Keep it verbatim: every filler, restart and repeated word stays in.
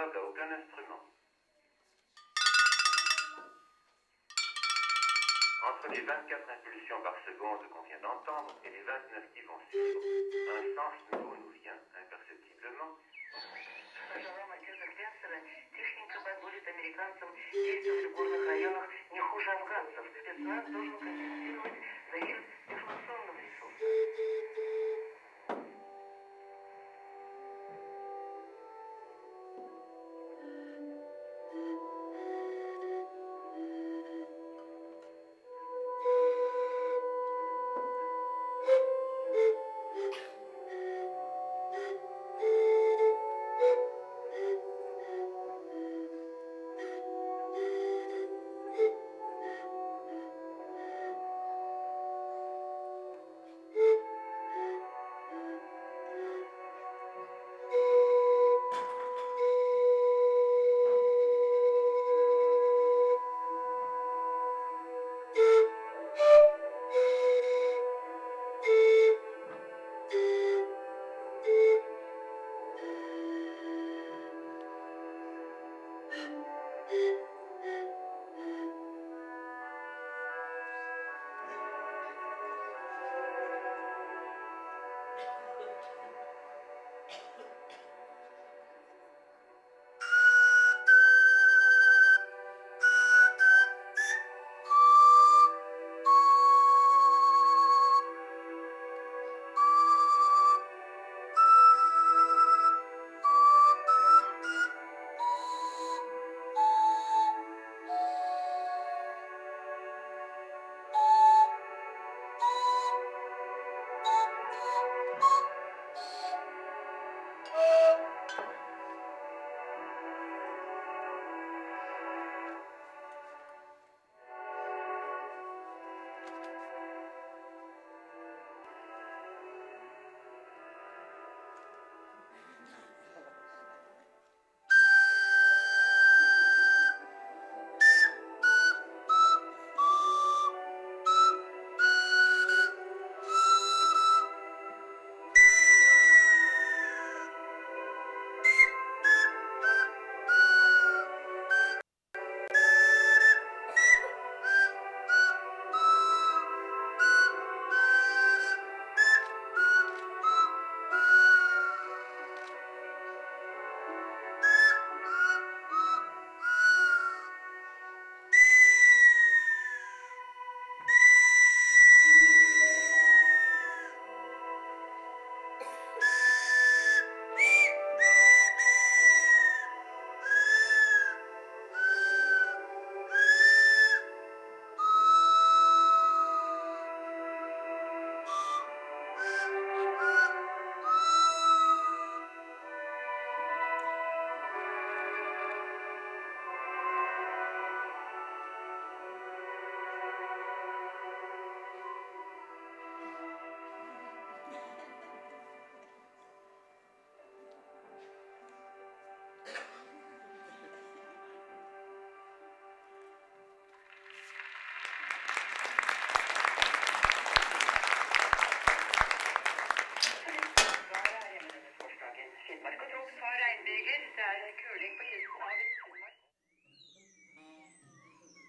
semblable à aucun instrument. Entre les vingt-quatre impulsions par seconde qu'on vient d'entendre et les vingt-neuf qui vont suivre, un sens nouveau nous vient, imperceptiblement. Пожалуй, Матюза Квянцева, техника позволит американцам действовать в горных районах не хуже афганцев. Спецназ должен